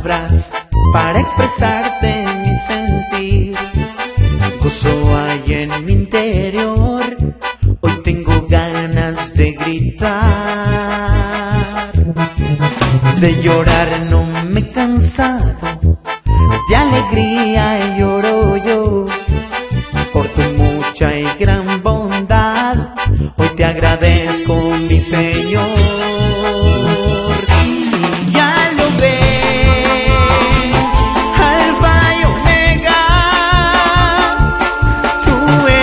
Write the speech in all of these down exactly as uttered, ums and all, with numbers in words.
palabras para expresarte mi sentir. Gozo hay en mi interior, hoy tengo ganas de gritar. De llorar no me he cansado, de alegría lloro yo. Por tu mucha y gran bondad, hoy te agradezco, mi Señor. Y ya lo ves, Alfa y Omega, tú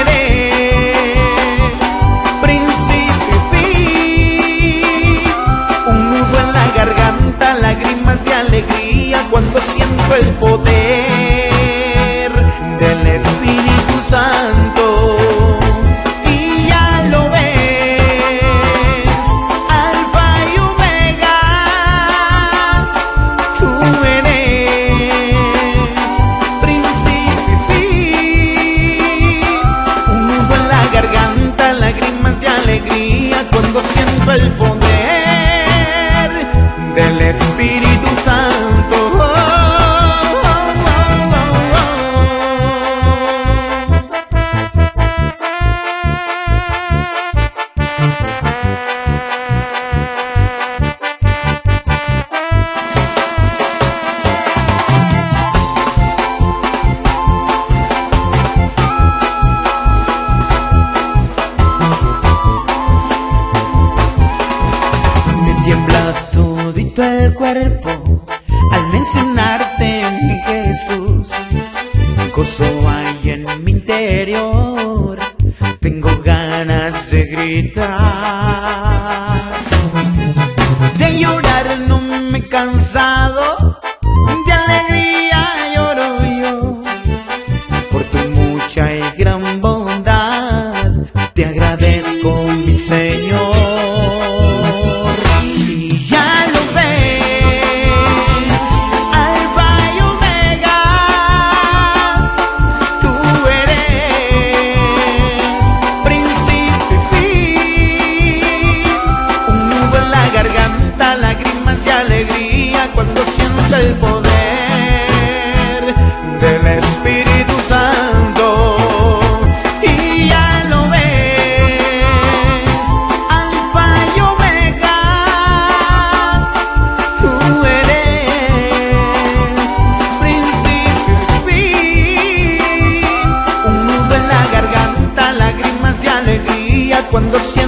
eres principio y fin. Un nudo en la garganta, lágrimas de alegría cuando siento el poder del Espíritu Santo. Y ya lo ves, Alfa y Omega, tú eres principio y fin. Un nudo en la garganta, lágrimas de alegría cuando siento el poder del Espíritu Santo. Todito el cuerpo al mencionarte, mi Jesús. Gozo hay en mi interior, tengo ganas de gritar. De llorar no me he cansado, de alegría lloro yo. Por tu mucha y gran bondad, te agradezco, mi Señor. Cuando siento el poder del Espíritu Santo. Y ya lo ves, Alfa y Omega, tú eres principio y fin. Un nudo en la garganta, lágrimas de alegría cuando siento